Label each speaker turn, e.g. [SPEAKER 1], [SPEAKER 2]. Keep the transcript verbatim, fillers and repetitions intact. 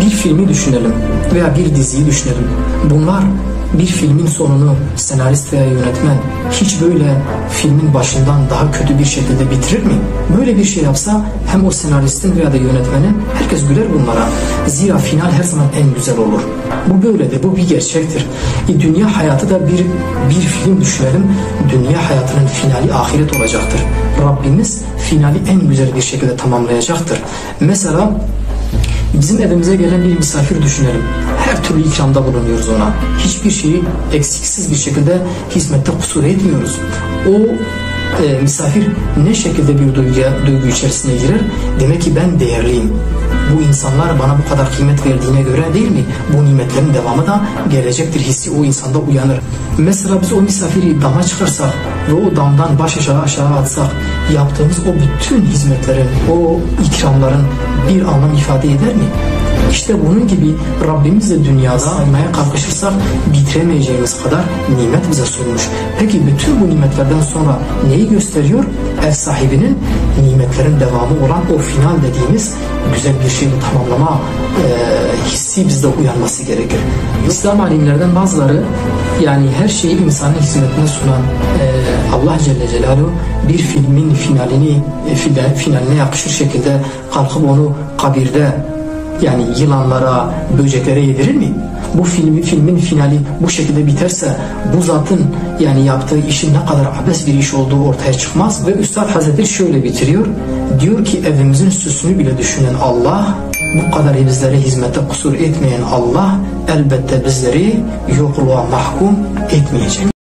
[SPEAKER 1] bir filmi düşünelim veya bir diziyi düşünelim. Bunlar bir filmin sonunu senarist veya yönetmen hiç böyle filmin başından daha kötü bir şekilde bitirir mi? Böyle bir şey yapsa hem o senaristin veya da yönetmenin herkes güler bunlara. Zira final her zaman en güzel olur. Bu böyledir, bu bir gerçektir. E, dünya hayatı da bir, bir film düşünelim. Dünya hayatının finali ahiret olacaktır. Rabbimiz finali en güzel bir şekilde tamamlayacaktır. Mesela bizim evimize gelen bir misafir düşünelim. Her türlü ikramda bulunuyoruz ona. Hiçbir şeyi eksiksiz bir şekilde hizmette kusur etmiyoruz. O e, misafir ne şekilde bir duyguya, duygu içerisine girer? Demek ki ben değerliyim. Bu insanlar bana bu kadar kıymet verdiğine göre değil mi? Bu nimetlerin devamı da gelecektir hissi o insanda uyanır. Mesela biz o misafiri dama çıkarsak ve o damdan baş aşağı aşağı atsak, yaptığımız o bütün hizmetlerin, o ikramların bir anlam ifade eder mi? İşte bunun gibi Rabbimizle dünyada saymaya kalkışırsak bitiremeyeceğimiz kadar nimet bize sunmuş. Peki bütün bu nimetlerden sonra neyi gösteriyor? Ev sahibinin nimetlerin devamı olan o final dediğimiz güzel bir şeyi tamamlama e, hissi bizde uyanması gerekir. İslam alimlerden bazıları, yani her şeyi insanın hizmetine sunan e, Allah Celle Celaluhu bir filmin finalini e, finaline yakışır şekilde kalkıp onu kabirde, yani yılanlara, böceklere yedirir mi? Bu filmi, filmin finali bu şekilde biterse bu zatın yani yaptığı işin ne kadar abes bir iş olduğu ortaya çıkmaz. Ve Üstad Hazretleri şöyle bitiriyor. Diyor ki evimizin süsünü bile düşünen Allah, bu kadar bizlere hizmete kusur etmeyen Allah elbette bizleri yokluğa mahkum etmeyecek.